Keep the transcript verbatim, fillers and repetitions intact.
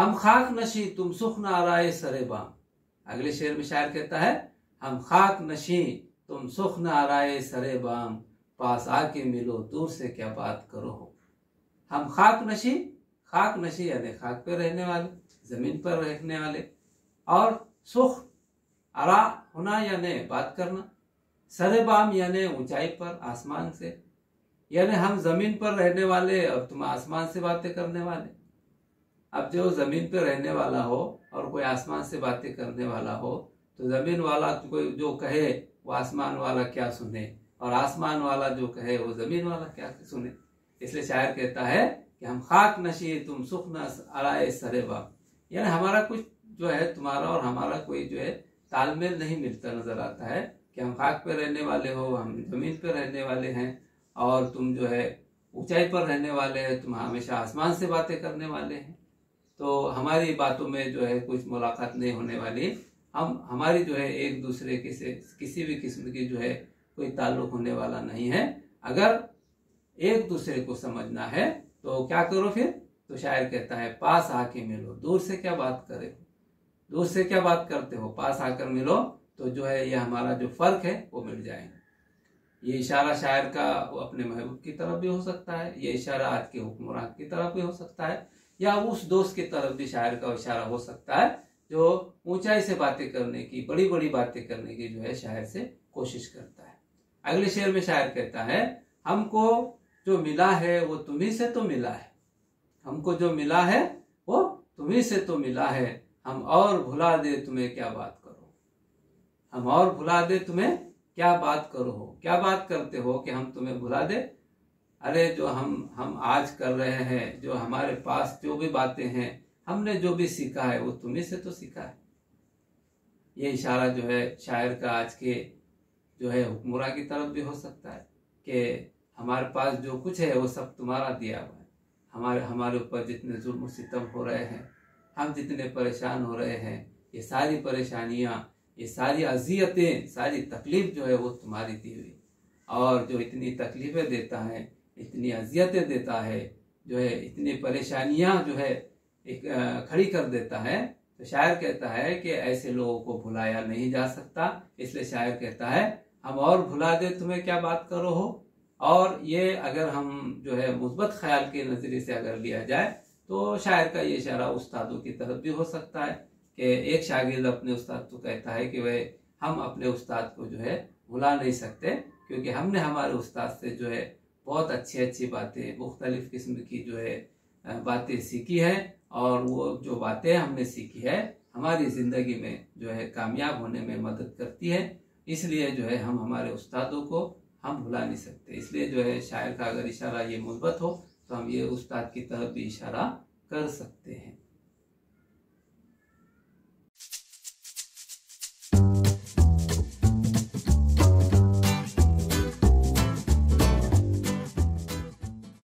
हम खाक नशी तुम सुख न आराए सरे बाम। अगले शेर में शायर कहता है हम खाक नशी तुम सुख न आराए सरे बाम, पास आके मिलो दूर से क्या बात करो हो। हम खाक नशी, खाक नशी यानी खाक पे रहने वाले, जमीन पर रहने वाले, और सुख आरा होना यानी बात करना, सरे बाम यानी ऊंचाई पर आसमान से, यानी हम जमीन पर रहने वाले और तुम आसमान से बातें करने वाले। अब जो जमीन पर रहने वाला हो और कोई आसमान से बातें करने वाला हो तो जमीन वाला कोई जो कहे वो आसमान वाला क्या सुने, और आसमान वाला जो कहे वो जमीन वाला क्या सुने। इसलिए शायर कहता है कि हम खाक नशी तुम सुख न आराए सरे बाम, यानी हमारा कुछ जो है तुम्हारा और हमारा कोई जो है तालमेल नहीं मिलता नजर आता है कि हम खाक पे रहने वाले हो, हम जमीन पे रहने वाले हैं, और तुम जो है ऊंचाई पर रहने वाले हैं, तुम हमेशा आसमान से बातें करने वाले हैं। तो हमारी बातों में जो है कुछ मुलाकात नहीं होने वाली, हम हमारी जो है एक दूसरे के से किसी भी किस्म की जो है कोई ताल्लुक होने वाला नहीं है। अगर एक दूसरे को समझना है तो क्या करो फिर, तो शायर कहता है पास आके मिलो, दूर से क्या बात करे हो, दूर से क्या बात करते हो, पास आकर मिलो तो जो है ये हमारा जो फर्क है वो मिट जाएगा। ये इशारा शायर का वो अपने महबूब की तरफ भी हो सकता है, ये इशारा आज के हुक्मरान की तरफ भी हो सकता है, या उस दोस्त की तरफ भी शायर का इशारा हो सकता है जो ऊंचाई से बातें करने की, बड़ी बड़ी बातें करने की जो है शायर से कोशिश करता है। अगले शेर में शायर कहता है हमको जो मिला है वो तुम्ही से तो मिला है, हमको जो मिला है वो तुम्ही से तो मिला है, हम और भुला दे तुम्हें क्या बात करो, हम और भुला दे तुम्हें क्या बात करो हो। क्या बात करते हो कि हम तुम्हें भुला दे, अरे जो हम हम आज कर रहे हैं, जो हमारे पास जो भी बातें हैं, हमने जो भी सीखा है वो तुम्ही से तो सीखा है। ये इशारा जो है शायर का आज के जो है हुक्मरान की तरफ भी हो सकता है कि हमारे पास जो कुछ है वो सब तुम्हारा दिया हुआ है, हमारे हमारे ऊपर जितने जुल्म सितम हो रहे हैं, हम जितने परेशान हो रहे हैं, ये सारी परेशानियां, ये सारी अजियतें, सारी तकलीफ जो है वो तुम्हारी दी हुई, और जो इतनी तकलीफें देता है, इतनी अजियतें देता है, जो है इतनी परेशानियां जो है एक खड़ी कर देता है। तो शायर कहता है कि ऐसे लोगों को भुलाया नहीं जा सकता, इसलिए शायर कहता है हम और भुला दे तुम्हें क्या बात करो हो। और ये अगर हम जो है मुस्बत ख्याल के नजरिए से अगर लिया जाए तो शायर का ये इशारा उस्तादों की तरफ भी हो सकता है कि एक शागिर्द अपने उस्ताद को कहता है कि वह हम अपने उस्ताद को जो है भुला नहीं सकते, क्योंकि हमने हमारे उस्ताद से जो है बहुत अच्छी अच्छी बातें, मुख्तलिफ किस्म की जो है बातें सीखी है, और वो जो बातें हमने सीखी है हमारी ज़िंदगी में जो है कामयाब होने में मदद करती है। इसलिए जो है हम हमारे उस्तादों को हम भुला नहीं सकते। इसलिए जो है शायर का अगर इशारा ये मुस्बत हो तो हम ये उस्ताद की तरफ भी इशारा कर सकते हैं।